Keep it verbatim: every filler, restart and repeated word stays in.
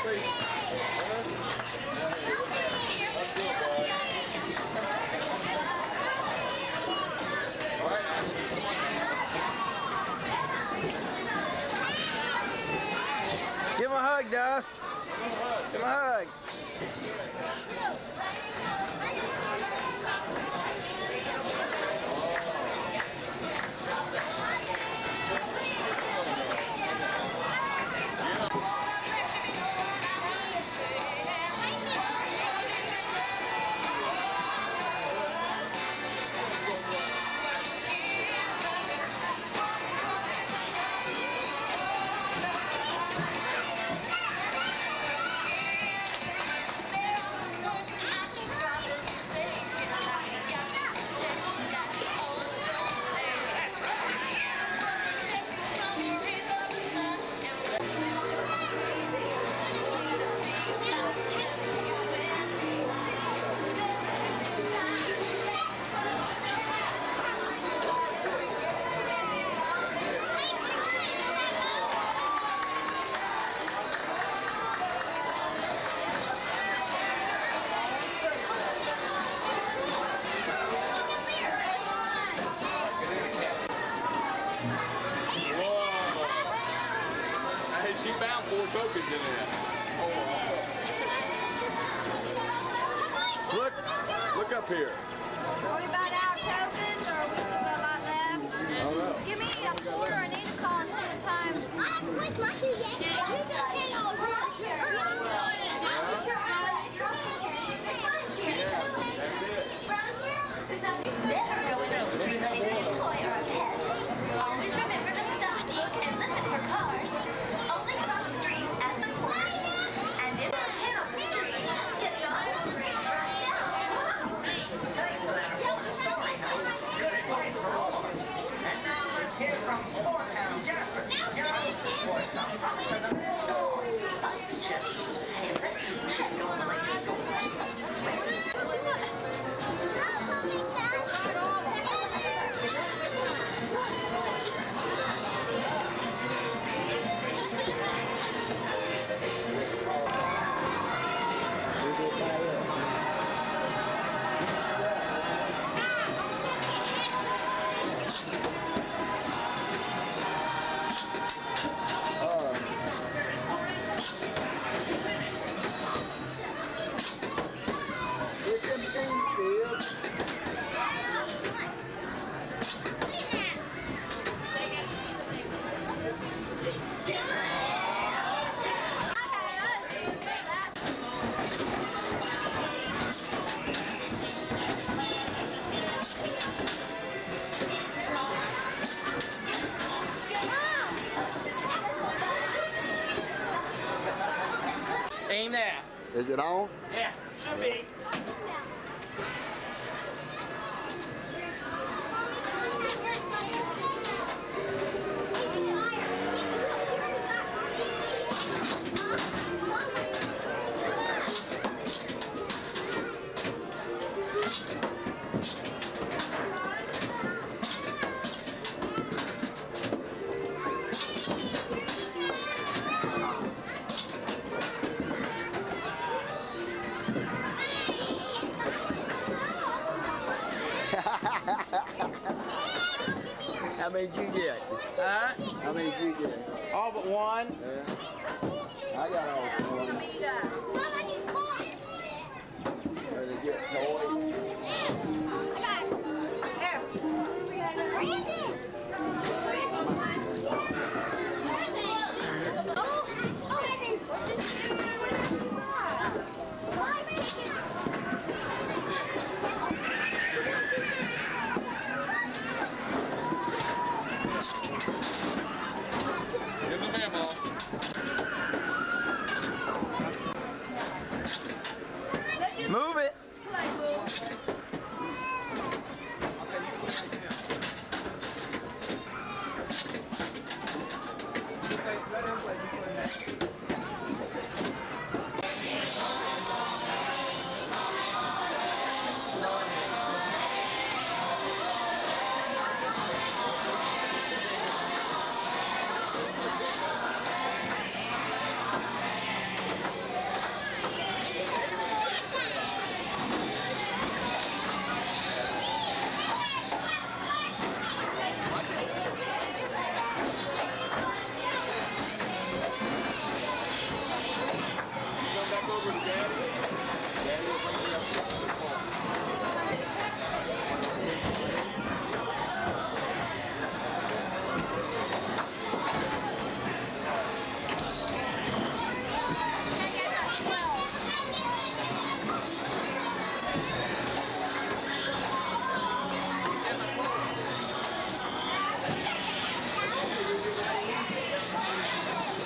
Give him a hug, Dust. Give him a hug. She found four tokens in there. Look, look up here. Are we about out of tokens, or are we still got a lot left? I don't know. Give me a quarter. I need to call and see the time. Let me have one. Always remember to stop, look, and listen for cars. Only cross streets at the point. And if a hit on the street, get the whole street right now. Thanks for that important story, Helen. Good advice for all of us. And now let's hear from Small Town Jasper. Joe, for some fun to the next store. Thanks, Chip. Hey, let me check on the latest stores. Aim that. Is it on? Yeah, should be. How many did you get? Huh? How many did you get? All but one. Yeah. I got all but one. Where they get toys. Here's the memo. Move it. Yes.